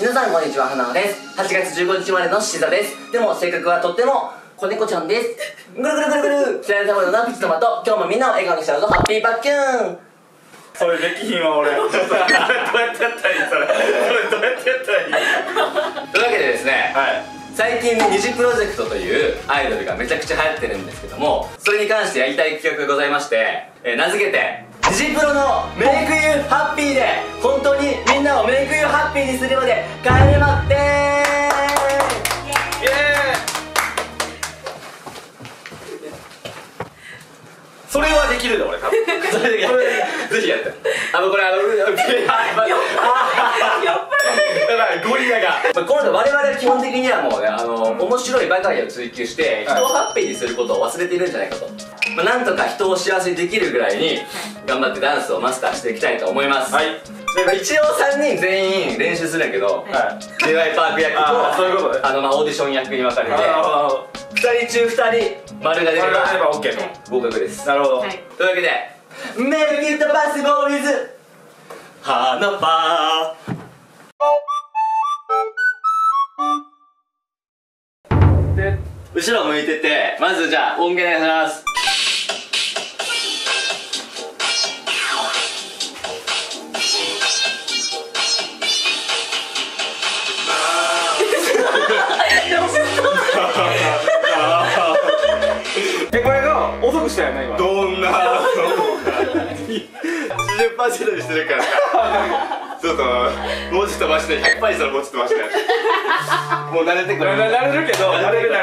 皆さんこんにちは、花輪です。8月15日生まれの獅子座です。でも性格はとっても子猫ちゃんです。ぐるぐるぐるぐる知らないたまのプチトマト、今日もみんなを笑顔にしちゃうぞ、ハッピーバッキューン。 それできひんわ俺。どうやってやったらいいそれどうやってやったらいい。 というわけでですね、 はい、 最近ニジプロジェクトというアイドルがめちゃくちゃ流行ってるんですけども、それに関してやりたい企画がございまして、名付けてニジプロのメイクユーハッピーで本当にみんなをメイクユーハッピーにするまで帰れまってー。イエーイ。 それはできるで俺多分。 それでぜひやって。これやばいゴリラが。今度我々は基本的にはもうね、面白いばかりを追求して人をハッピーにすることを忘れているんじゃないかと。なんとか人を幸せにできるぐらいに頑張ってダンスをマスターしていきたいと思います。はい。で一応3人全員練習するんだけど、J.Y. パーク役とそういうことね。 オーディション役に分かれて、2人中2人丸が出れば OK と合格です。なるほど。というわけでメイキットバスボーイズ花パーで後ろ向いてて、まずじゃあ音源お願いします。 これが遅くしたよね今。どんな 80% にしてるからちょっともうちょっとマシで100%にしたらもうちょっとマシだよ。もう慣れてくる。慣れるけど慣れる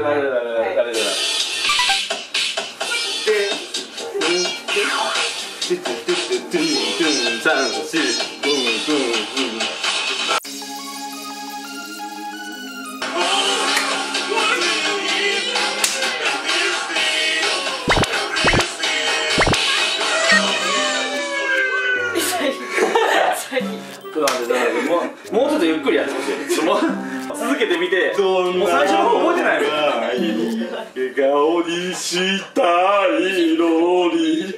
もうちょっとゆっくりやってほしい。続けてみて。もう最初の方覚えてないの。笑顔にしたいのに。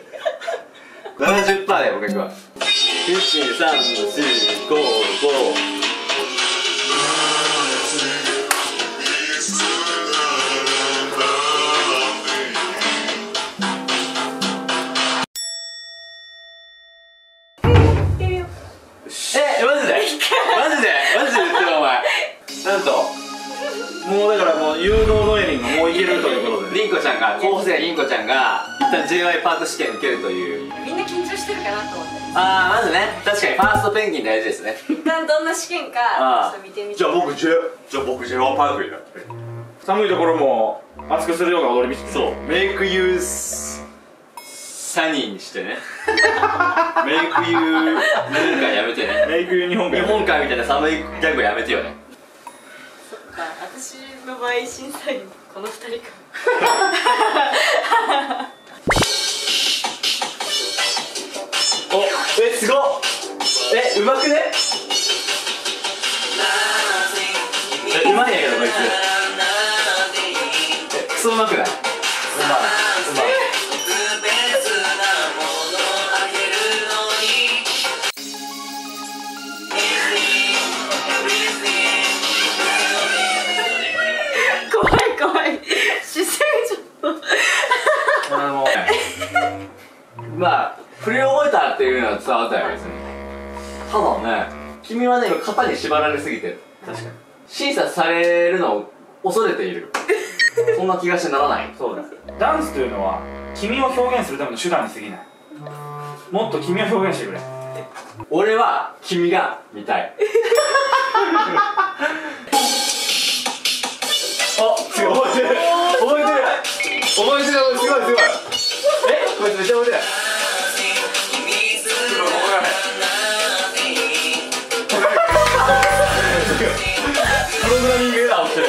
70%だよ僕は。12345マジで言ってるお前。なんともうだからもう有能ノエリンがもういけるということで、 りんこちゃんが候補生りんこちゃんが一旦 J.Y. パーク試験受けるという。 みんな緊張してるかなと思って。 まずね、確かにファーストペンギン大事ですね。 一旦どんな試験かちょっと見てみて。 じゃあ僕 J.Y. パークになって、寒いところも熱くするような踊り見せて。 そう、メイクユーサニーにしてね。メイクユー日本海やめてね。 メイクユー日本海みたいな寒いギャグやめてよね。 そっか、私の場合審査員この2人か。 お、すごっ。うまくね。うまいんやけどこいつ。クソうまくない？うまい。 怖い姿勢ちょっと振り覚えたっていうのは伝わったよ別に。ただね、君はね今型に縛られすぎてる。確かに審査されるのを恐れている。そんな気がしてならない。 そうだ、ダンスというのは君を表現するための手段に過ぎない。もっと君を表現してくれ。 俺は君が見たい。すごい覚えてるすごいこいつめっちゃ覚えてる。プログラミングエラー起きてる。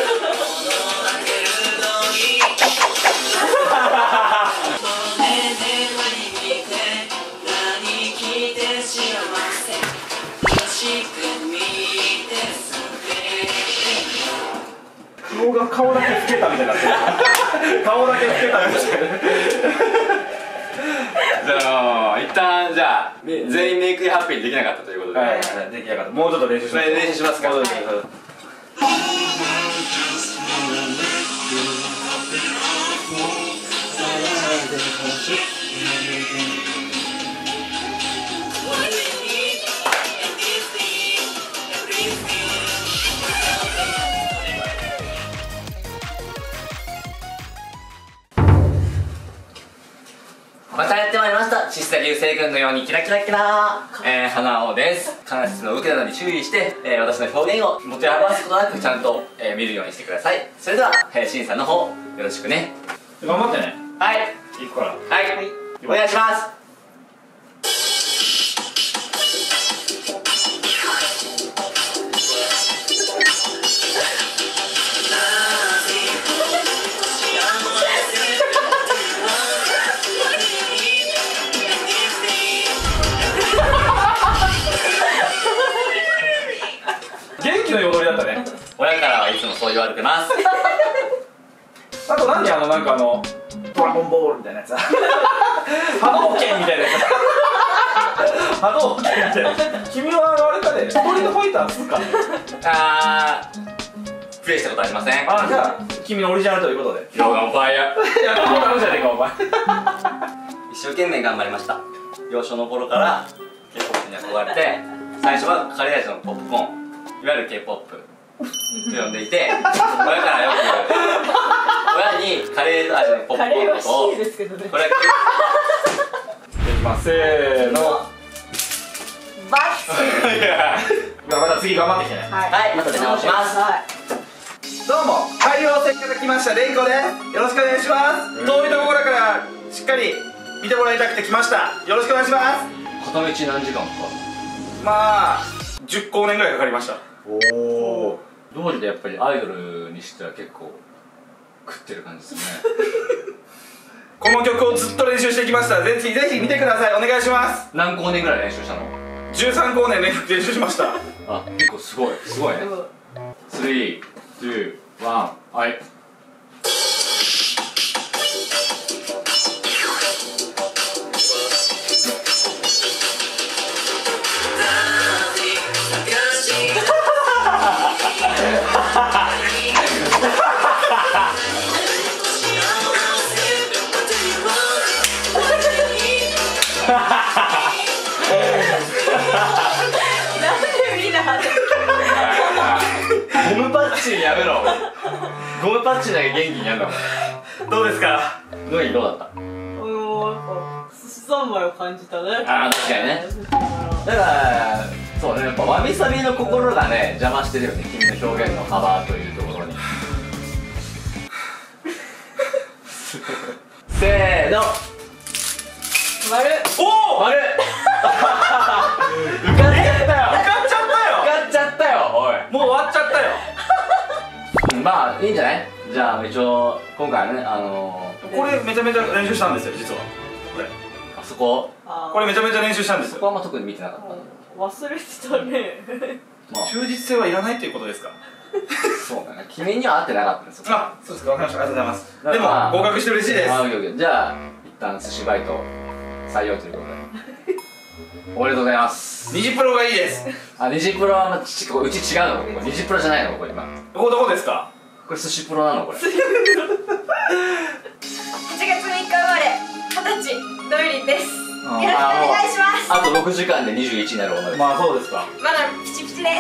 顔だけ老けたみたいになってる。顔だけ老けたみたいな。 じゃあ一旦じゃあが全員メイクハッピーにできなかったということで、 できなかった。もうちょっと練習します。 練習しますか。またやってまいりました。シスタ流星群のようにキラキラキラ花尾です。間質の受けなどに注意して、私の表現を持ち合わすことなくちゃんと、見るようにしてください。それでは、審査の方よろしくね。 頑張ってね。 はい、 行くから。 はい、お願いします。 元気の踊りだったね。 親からはいつもそう言われてます。 あと何なんかドラゴンボールみたいなやつ。波動拳みたいなやつ。波動拳みたいな。君はあれかね、ストリートファイター2か。 プレイしたことありません。 じゃあ君のオリジナルということで。 ローガンファイヤー。 やったことあるじゃねえかお前。 一生懸命頑張りました。幼少の頃から K-POP に憧れて、最初はカレー味のポップコーン、いわゆる K-POP と呼んでいて、親からよく親にカレー味のポップコーンをカレーは C ですけどね。 これいきますせーの。 バッチいやまた次頑張ってきてね。 はい、また出直します。 どうも海洋線から来ましたレイコです。よろしくお願いします。遠いところからしっかり見てもらいたくて来ました。よろしくお願いします。 片道何時間かかる？ まあ10光年ぐらいかかりました。 おお。どうりでやっぱりアイドルにしては結構食ってる感じですね。 この曲をずっと練習してきました。ぜひ見てください。お願いします。 何光年ぐらい練習したの 13光年練習しました。 あ、結構すごいね。3、2、1、はい。 なんでみんな外れゴムパッチンやめろ。ゴムパッチンだけ元気にやるの。 どうですか？ どうだった？ 寿司三昧を感じたね。 ああ、確かにね。だからそうね、やっぱわびさびの心がね邪魔してるよね、君の表現の幅というところに。せーの、 丸。 おお。 丸。受かっちゃったよ。 受かっちゃったよ。 受かっちゃったよ。おい、 もう終わっちゃったよ。 まあいいんじゃない？じゃあ一応今回はね、 これめちゃめちゃ練習したんですよ実は。これあそここれめちゃめちゃ練習したんですよ。 そこはあんま特に見てなかったの。 忘れてたね。 まあ忠実性はいらないっていうことですか？ そうだね、君には合ってなかったんですよ。 あ、そうですか。わかりました。ありがとうございます。 だでもから合格して嬉しいです。 あ、じゃあ一旦寿司バイト採用ということでおめでとうございます。 ニジプロがいいです。 あ、ニジプロはうち違うの？ここニジプロじゃないの？これ今ここどこですか？ これ寿司プロなの？これ 8月3日生まれ、20歳、ドイリンです。よろしくお願いします。 あと6時間で21になる女です。 まあそうですか。 まだピチピチです。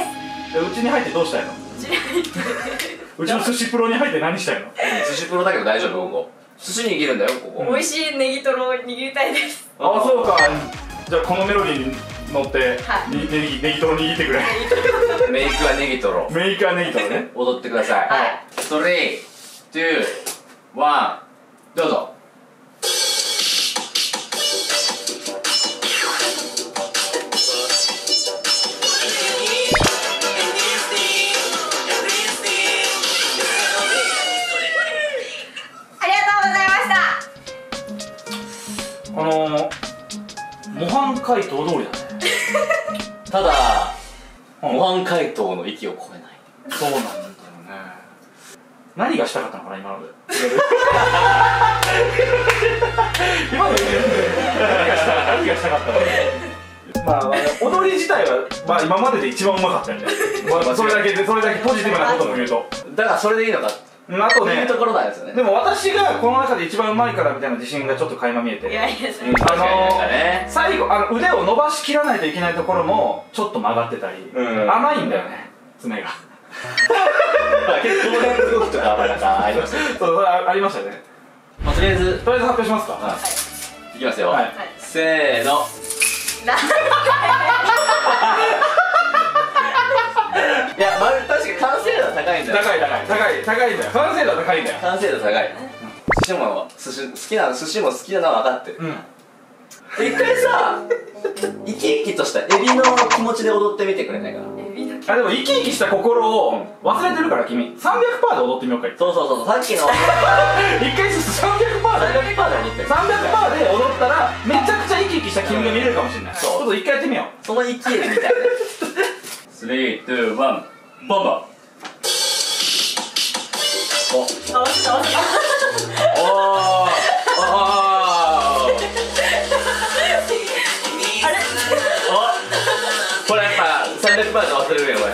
うちに入ってどうしたいの？ うちに入ってうちの寿司プロに入って何したいの？ 寿司プロだけど大丈夫？ここ寿司握るんだよ、ここ。 美味しいネギトロを握りたいです。 あ、そうか。じゃあこのメロディーに乗ってはいネギトロ握ってくれ。 メイクはネギトロメイクはネギトロね。 踊ってください。 はい 3、2、1、どうぞ。 ありがとうございました。 模範解答通りだね。 ただ模範解答の域を超えない。 そうなんだよね。何がしたかったのかな今ので。今ので何がしたかったの？ まあ踊り自体はまあ今までで一番うまかったよね。それだけポジティブなことも言うと、 だからそれでいいのかあとねっていうところなんですよね。 でも私がこの中で一番うまいからみたいな自信がちょっと垣間見えて、 いやいや、それ確かになんかね、 最後腕を伸ばしきらないといけないところもちょっと曲がってたり、甘いんだよね爪が。 結構この辺動きとかなんかありましたね。 そうありましたね。 まあとりあえずとりあえず発表しますか。 いきますよ、 はいせーの。いや、確かに完成度は高いんだよ。 高いんだよ。完成度は高いんだよ。 完成度高い。寿司も好きなのは分かってる。一回さ、生き生きとしたエビの気持ちで踊ってみてくれないかな。 でも生き生きした心を忘れてるから君、300%で踊ってみようか。 そう、さっきの一回ずつ300%で 300%で踊ってる。 300%で踊ったらめちゃくちゃ生き生きした君が見れるかもしれない。ちそうょっと一回やってみよう。 その生きエビみたいな。3、2、1、ボンバ合わせた。 おーこれやっぱ300%で忘れるよこれ。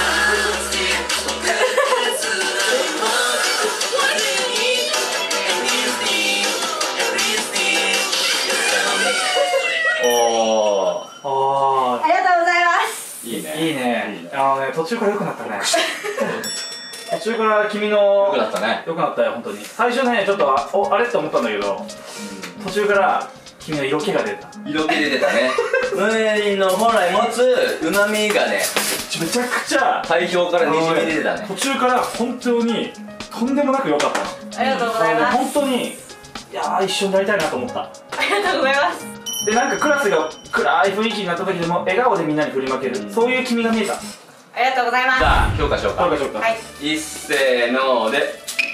ありがとうございます。 いいね。 いいね。途中から良くなったね。途中から君のよくなったね。 良くなったよ本当に。最初ねちょっとあれって思ったんだけど、途中から君の色気が出た。 色気出てたね。ムーミンの本来持つ旨味がね、 めちゃくちゃ体表からにじみ出てたね。 途中から本当にとんでもなく良かったの。 ありがとうございます。 本当にいやー一緒になりたいなと思った。 ありがとうございます。 でなんかクラスが暗い雰囲気になった時でも笑顔でみんなに振りまける、そういう君が見えた。 ありがとうございます。 じゃあ評価しようか。 どうかしようか。 はい。 いっせーので。 なんで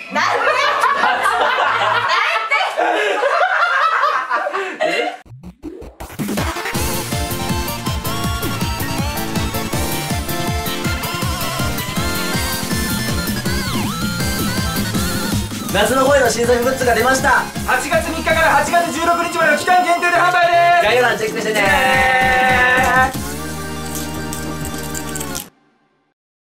夏の声の新作グッズが出ました。 8月3日から8月16日までの期間限定で販売です。 概要欄チェックしてねー。